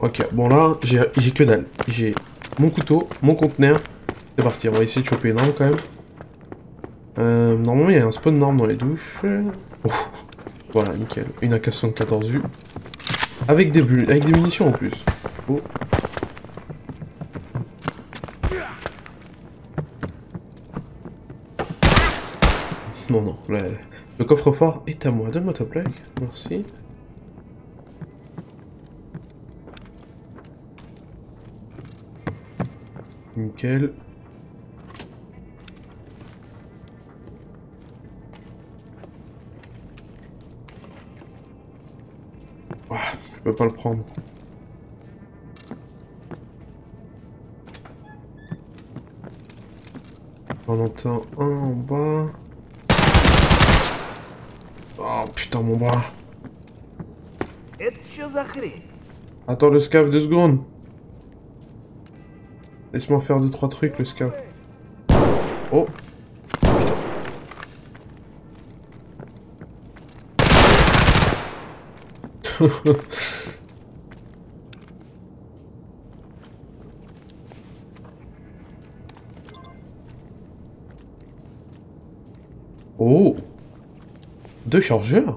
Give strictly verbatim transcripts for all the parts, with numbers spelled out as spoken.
Ok, bon là, j'ai que dalle. J'ai mon couteau, mon conteneur. C'est parti, on va essayer de choper une arme quand même. Euh, normalement, il y a un spawn norme dans les douches. Oh, voilà, nickel. Une A K soixante-quatorze U. Avec des, avec des munitions en plus. Oh. Non, non, le, le coffre-fort est à moi. Donne-moi ta plaque, merci. Nickel. Ah, je peux pas le prendre. On entend un en bas. Oh putain, mon bras. Attends le scav deux secondes. Laisse-moi faire deux trois trucs le scav. Oh. Putain. Oh. Deux chargeurs.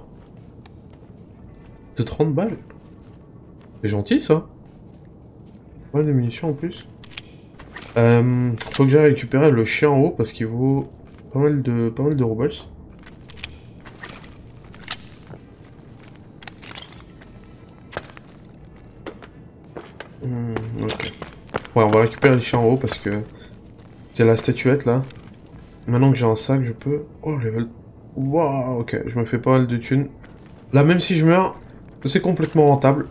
De trente balles. C'est gentil ça. Ouais, des munitions en plus. Euh, faut que j'aille récupérer le chien en haut parce qu'il vaut pas mal de pas mal de roubles. Hmm, ok. Ouais, on va récupérer le chien en haut parce que c'est la statuette là. Maintenant que j'ai un sac, je peux. Oh level. Waouh, ok, je me fais pas mal de thunes. Là, même si je meurs, c'est complètement rentable.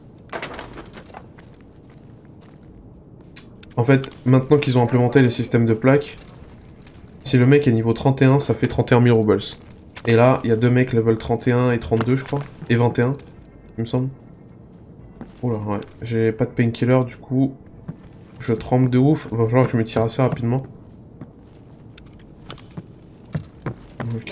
En fait, maintenant qu'ils ont implémenté les systèmes de plaques, si le mec est niveau trente et un, ça fait trente et un mille roubles. Et là, il y a deux mecs level trente et un et trente-deux, je crois. Et vingt et un, il me semble. Oula, ouais. J'ai pas de painkiller, du coup, je tremble de ouf. Va falloir que je me tire assez rapidement. Ok.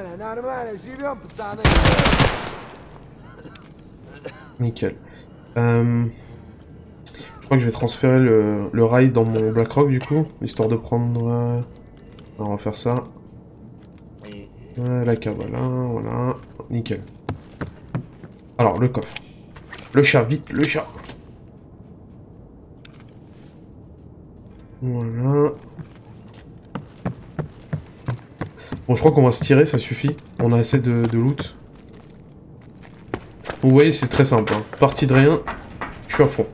Nickel. Euh... Je crois que je vais transférer le, le rail dans mon Blackrock du coup, histoire de prendre... Euh... Alors, on va faire ça. Euh, la cave, voilà, voilà. Nickel. Alors, le coffre. Le chat, vite, le chat. Voilà. Bon, je crois qu'on va se tirer, ça suffit. On a assez de, de loot. Vous voyez, c'est très simple. Hein. Partie de rien, je suis à fond.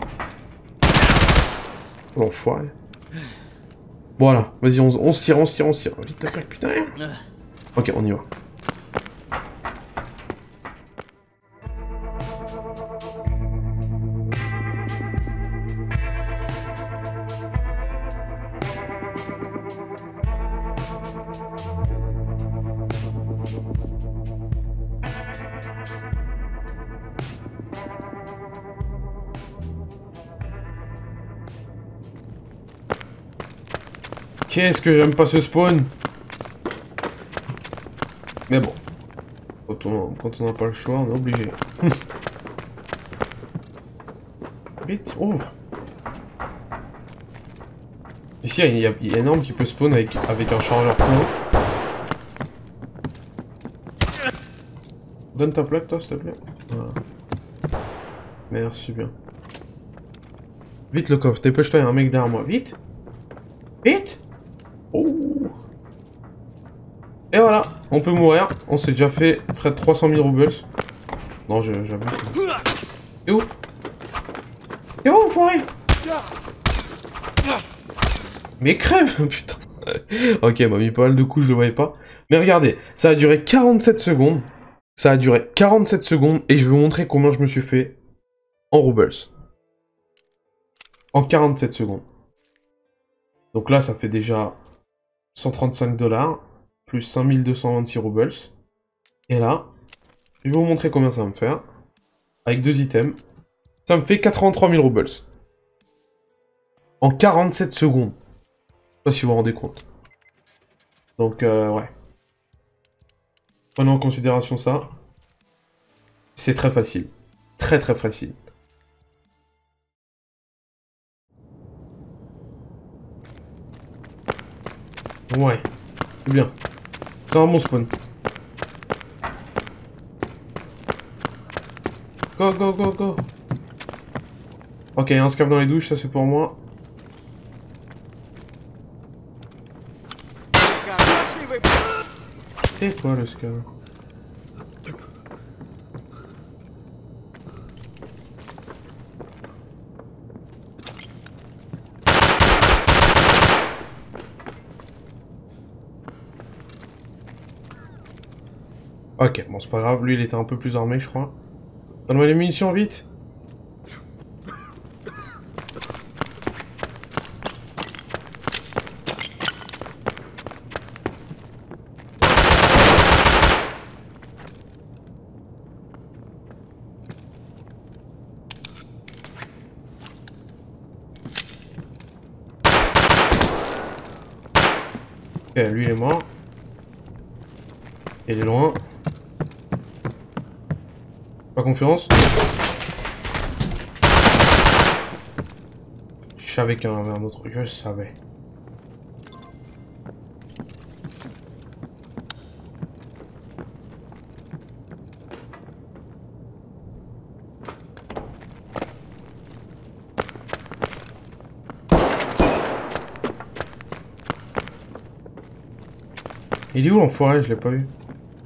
L'enfoiré. Voilà, vas-y, on, on se tire, on se tire, on se tire. Vite ta plaque, putain. Ok, on y va. Qu'est-ce que j'aime pas ce spawn? Mais bon. Quand on n'a pas le choix, on est obligé. Vite, ouvre. Ici, il y, a, il y a une arme qui peut spawn avec, avec un chargeur plus haut. Donne ta plaque, toi, s'il te plaît. Voilà. Merci bien. Vite, le coffre, dépêche-toi, il y a un mec derrière moi. Vite. Vite. Oh. Et voilà, on peut mourir. On s'est déjà fait près de trois cent mille roubles. Non, j'avoue. Et où? Et où, enfoiré? Mais crève, putain. Ok, bah, mis pas mal de coups, je le voyais pas. Mais regardez, ça a duré quarante-sept secondes. Ça a duré quarante-sept secondes et je vais vous montrer combien je me suis fait en roubles. En quarante-sept secondes. Donc là, ça fait déjà cent trente-cinq dollars, plus cinq mille deux cent vingt-six roubles. Et là, je vais vous montrer combien ça va me faire. Avec deux items. Ça me fait quatre-vingt-trois mille roubles. En quarante-sept secondes. Je sais pas si vous vous rendez compte. Donc, euh, ouais. Prenez en considération ça. C'est très facile. Très très facile. Ouais. C'est bien. C'est un bon spawn. Go, go, go, go. Ok, un scav dans les douches, ça c'est pour moi. Et quoi le scav? Ok, bon c'est pas grave, lui il était un peu plus armé je crois. Donne-moi les munitions vite. Ok, lui il est mort. Il est loin. Pas confiance. Je savais qu'il y en avait un autre, je savais. Il est où l'enfoiré? Je l'ai pas vu.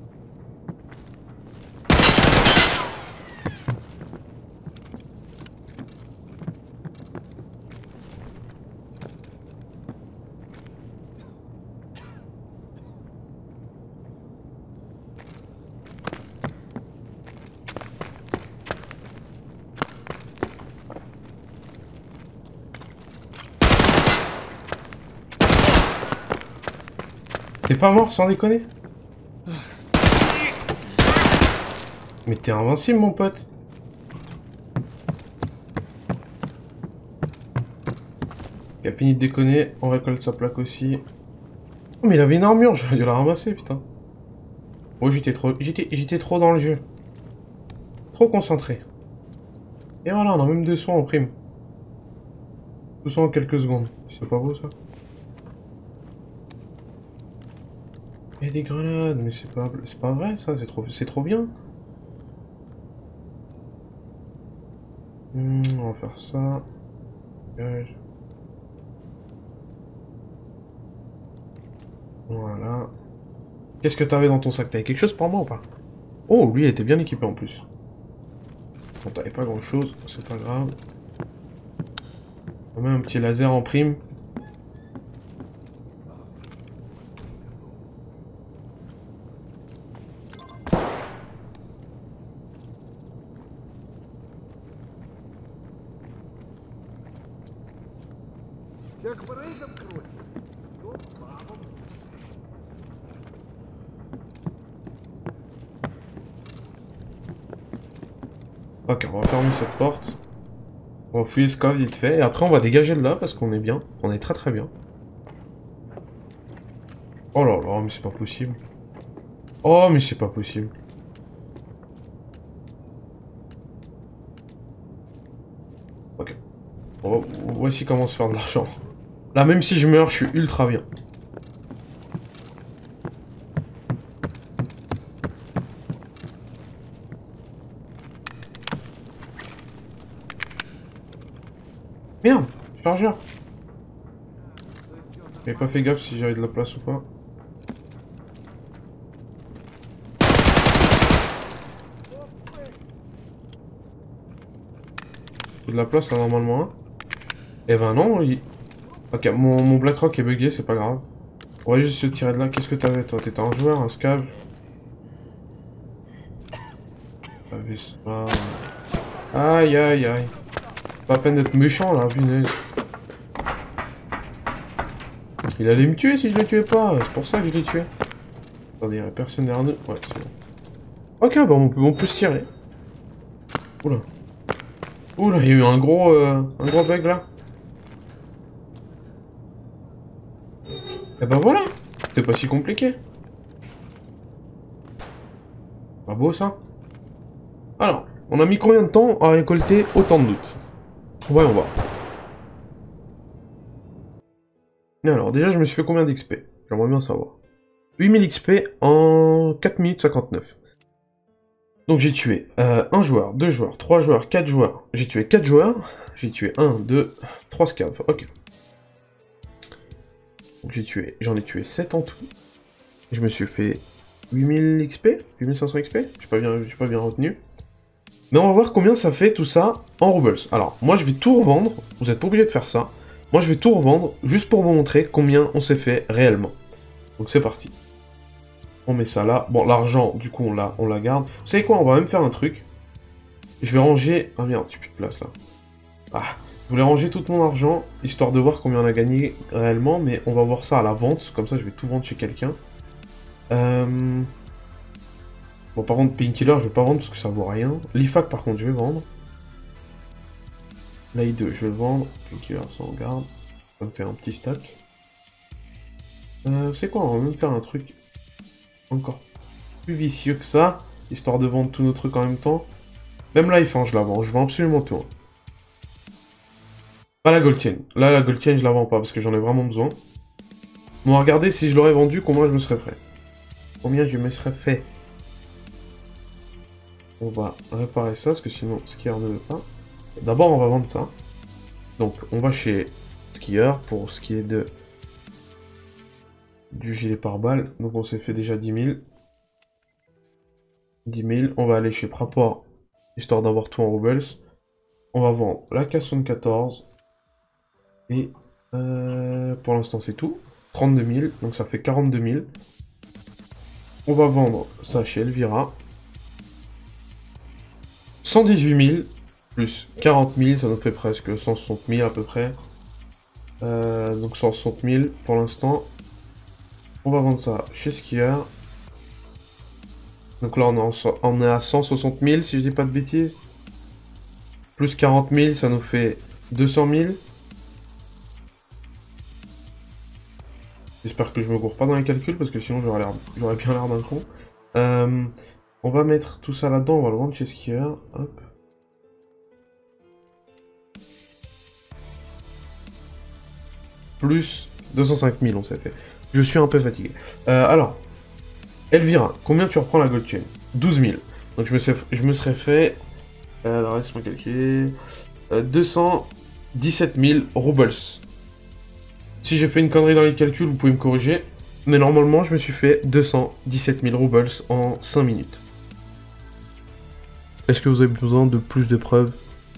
T'es pas mort sans déconner? Mais t'es invincible mon pote. Il a fini de déconner, on récolte sa plaque aussi. Oh mais il avait une armure, j'aurais dû la ramasser putain. Oh j'étais trop. J'étais j'étais trop dans le jeu. Trop concentré. Et voilà, on a même deux soins en prime. Tout ça en quelques secondes. C'est pas beau ça? Il y a des grenades, mais c'est pas, c'est pas vrai ça, c'est trop, c'est trop bien. Hmm, on va faire ça. Gage. Voilà. Qu'est-ce que t'avais dans ton sac? T'avais quelque chose pour moi ou pas? Oh, lui il était bien équipé en plus. Bon, t'avais pas grand chose, c'est pas grave. On met un petit laser en prime. Ok, on va fermer cette porte. On va fouiller ce coffre vite fait. Et après, on va dégager de là parce qu'on est bien. On est très très bien. Oh là là, mais c'est pas possible. Oh, mais c'est pas possible. Ok. Bon, voici comment se faire de l'argent. Là, même si je meurs, je suis ultra bien. Merde, chargeur. J'avais pas fait gaffe si j'avais de la place ou pas. J'ai de la place là normalement. Hein. Eh ben non, il... Ok, mon, mon Blackrock est bugué, c'est pas grave. On va juste se tirer de là. Qu'est-ce que t'avais toi? T'étais un joueur, un scav? T'avais ça... Aïe aïe aïe. Pas la peine d'être méchant là, punaise. Il allait me tuer si je le tuais pas, c'est pour ça que je l'ai tué. Attendez, il y a personne derrière nous. Ouais, c'est bon. Ok, bah on peut, on peut se tirer. Oula. Oula, il y a eu un gros, euh, un gros bug là. Et bah voilà, c'était pas si compliqué. Pas beau ça? Alors, on a mis combien de temps à récolter autant de loot? Voyons voir. Alors, déjà, je me suis fait combien d'X P? J'aimerais bien savoir. huit mille X P en quatre minutes cinquante-neuf. Donc j'ai tué euh, un joueur, deux joueurs, trois joueurs, quatre joueurs. J'ai tué quatre joueurs. J'ai tué un, deux, trois scavs. Ok. Donc j'ai tué, j'en ai tué sept en tout. Je me suis fait huit mille X P, huit mille cinq cents X P. J'ai pas bien, j'ai pas bien retenu. Mais on va voir combien ça fait tout ça en Roubles. Alors, moi je vais tout revendre. Vous n'êtes pas obligé de faire ça. Moi je vais tout revendre juste pour vous montrer combien on s'est fait réellement. Donc c'est parti. On met ça là. Bon, l'argent, du coup, on la, on la garde. Vous savez quoi, on va même faire un truc. Je vais ranger... Ah merde, j'ai plus de place là. Ah, je voulais ranger tout mon argent, histoire de voir combien on a gagné réellement, mais on va voir ça à la vente. Comme ça, je vais tout vendre chez quelqu'un. Euh... Bon, par contre, Painkiller, je vais pas vendre parce que ça vaut rien. L'I F A C, par contre, je vais vendre. L'A I deux, je vais le vendre. Painkiller, ça on garde. Ça me fait un petit stock. Euh, c'est quoi, on va même faire un truc encore plus vicieux que ça, histoire de vendre tous nos trucs en même temps. Même là, hein, je la vends, je vends absolument tout. Hein. Pas la gold chain. Là, la gold chain, je la vends pas parce que j'en ai vraiment besoin. Bon, regardez si je l'aurais vendu, combien je me serais fait. Combien je me serais fait. On va réparer ça, parce que sinon, Skier ne veut pas. D'abord, on va vendre ça. Donc, on va chez Skier pour ce qui est de... du gilet pare-balles. Donc, on s'est fait déjà dix mille. dix mille. On va aller chez Prapor, histoire d'avoir tout en roubles. On va vendre la K soixante-quatorze. Et euh, pour l'instant, c'est tout. trente-deux mille, donc ça fait quarante-deux mille. On va vendre ça chez Elvira. cent dix-huit mille, plus quarante mille, ça nous fait presque cent soixante mille à peu près. Euh, donc cent soixante mille pour l'instant. On va vendre ça chez Skier. Donc là, on est, en, on est à cent soixante mille, si je dis pas de bêtises. Plus quarante mille, ça nous fait deux cent mille. J'espère que je me gourre pas dans les calculs, parce que sinon j'aurais bien l'air d'un con. Euh, on va mettre tout ça là-dedans, on va le vendre chez Skier. Hop. Plus deux cent cinq mille, on s'est fait. Je suis un peu fatigué. Euh, alors, Elvira, combien tu reprends la gold chain? douze mille. Donc je me, sais, je me serais fait... Euh, alors laisse-moi calculer... Euh, deux cent dix-sept mille roubles. Si j'ai fait une connerie dans les calculs, vous pouvez me corriger. Mais normalement, je me suis fait deux cent dix-sept mille roubles en cinq minutes. Est-ce que vous avez besoin de plus de preuves?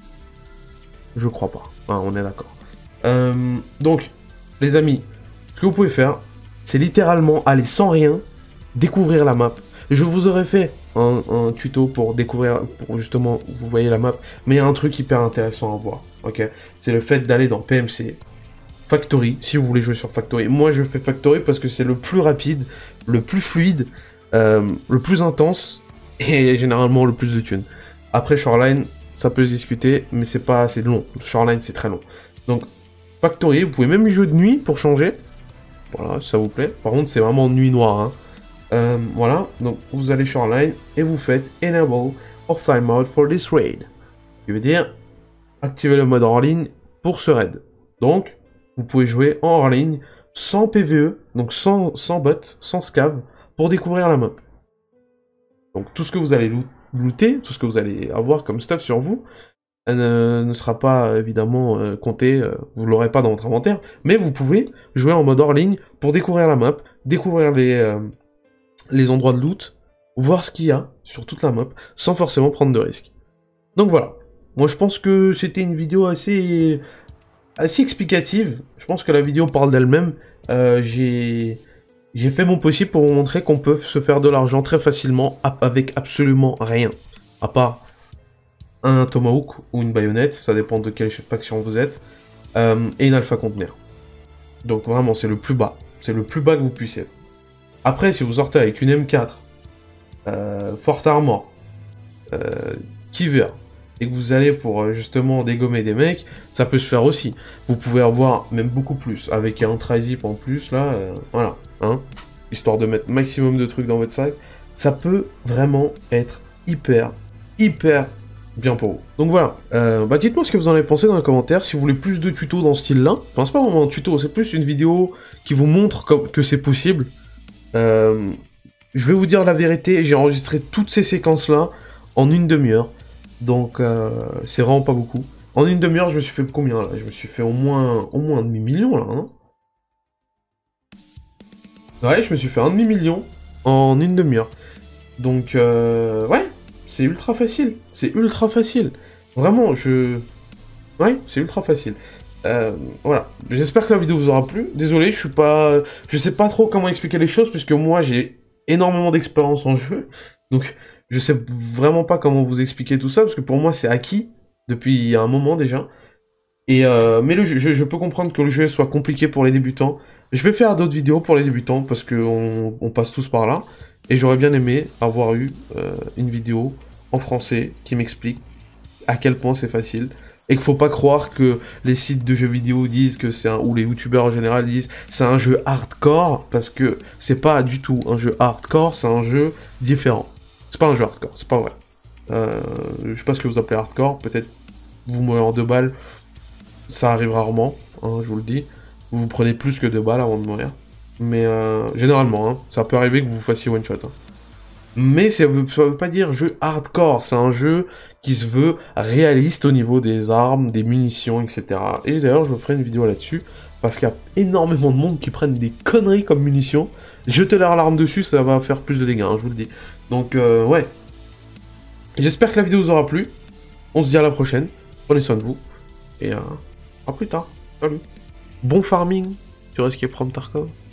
Je crois pas. Enfin, on est d'accord. Euh, donc, les amis, ce que vous pouvez faire, c'est littéralement aller sans rien, découvrir la map. Je vous aurais fait un, un tuto pour découvrir, pour justement, vous voyez la map, mais il y a un truc hyper intéressant à voir, ok? C'est le fait d'aller dans P M C, Factory, si vous voulez jouer sur Factory. Moi, je fais Factory parce que c'est le plus rapide, le plus fluide, euh, le plus intense, et généralement le plus de thunes. Après, Shoreline, ça peut se discuter, mais c'est pas assez long. Shoreline, c'est très long. Donc, Factory, vous pouvez même y jouer de nuit pour changer. Voilà, si ça vous plaît. Par contre, c'est vraiment nuit noire, hein. Euh, voilà, donc vous allez Shoreline et vous faites Enable Offline Mode for this raid. Ce qui veut dire activer le mode hors ligne pour ce raid. Donc, vous pouvez jouer en hors ligne sans P V E, donc sans, sans bot, sans scav, pour découvrir la map. Donc tout ce que vous allez loo looter, tout ce que vous allez avoir comme stuff sur vous, euh, ne sera pas évidemment euh, compté, euh, vous l'aurez pas dans votre inventaire, mais vous pouvez jouer en mode hors ligne pour découvrir la map, découvrir les, euh, les endroits de loot, voir ce qu'il y a sur toute la map, sans forcément prendre de risques. Donc voilà, moi je pense que c'était une vidéo assez... assez explicative. Je pense que la vidéo parle d'elle-même. Euh, j'ai j'ai fait mon possible pour vous montrer qu'on peut se faire de l'argent très facilement avec absolument rien. À part un tomahawk ou une baïonnette, ça dépend de quelle faction vous êtes, euh, et une alpha conteneur. Donc vraiment, c'est le plus bas. C'est le plus bas que vous puissiez être. Après, si vous sortez avec une M quatre, euh, Fort Armor, euh, Kiver, et que vous allez pour euh, justement dégommer des mecs, ça peut se faire aussi. Vous pouvez avoir même beaucoup plus, avec un tri-zip en plus, là, euh, voilà, hein, histoire de mettre maximum de trucs dans votre sac. Ça peut vraiment être hyper, hyper bien pour vous. Donc voilà, euh, bah dites-moi ce que vous en avez pensé dans les commentaires, si vous voulez plus de tutos dans ce style-là. Enfin, c'est pas vraiment un tuto, c'est plus une vidéo qui vous montre que c'est possible. Euh, je vais vous dire la vérité, j'ai enregistré toutes ces séquences-là en une demi-heure. Donc, euh, c'est vraiment pas beaucoup. En une demi-heure, je me suis fait combien, là? Je me suis fait au moins, au moins un demi-million, là, non? Ouais, je me suis fait un demi-million en une demi-heure. Donc, euh, ouais, c'est ultra facile. C'est ultra facile. Vraiment, je... Ouais, c'est ultra facile. Euh, voilà. J'espère que la vidéo vous aura plu. Désolé, je suis pas... Je sais pas trop comment expliquer les choses, puisque moi, j'ai énormément d'expérience en jeu. Donc, je sais vraiment pas comment vous expliquer tout ça, parce que pour moi, c'est acquis depuis un moment déjà. Et euh, mais le jeu, je, je peux comprendre que le jeu soit compliqué pour les débutants. Je vais faire d'autres vidéos pour les débutants, parce qu'on on passe tous par là. Et j'aurais bien aimé avoir eu euh, une vidéo en français qui m'explique à quel point c'est facile. Et qu'il faut pas croire que les sites de jeux vidéo disent que c'est un... ou les youtubeurs en général disent c'est un jeu hardcore, parce que c'est pas du tout un jeu hardcore, c'est un jeu différent. C'est pas un jeu hardcore, c'est pas vrai. Euh, je sais pas ce que vous appelez hardcore, peut-être vous mourrez en deux balles, ça arrive rarement, hein, je vous le dis. Vous vous prenez plus que deux balles avant de mourir. Mais euh, généralement, hein, ça peut arriver que vous fassiez one shot. Hein. Mais ça veut, ça veut pas dire jeu hardcore, c'est un jeu qui se veut réaliste au niveau des armes, des munitions, et cetera. Et d'ailleurs, je me ferai une vidéo là-dessus, parce qu'il y a énormément de monde qui prennent des conneries comme munitions. Jeter leur arme dessus, ça va faire plus de dégâts, hein, je vous le dis. Donc, euh, ouais. J'espère que la vidéo vous aura plu. On se dit à la prochaine. Prenez soin de vous. Et euh, à plus tard. Salut. Bon farming sur Escape from Tarkov.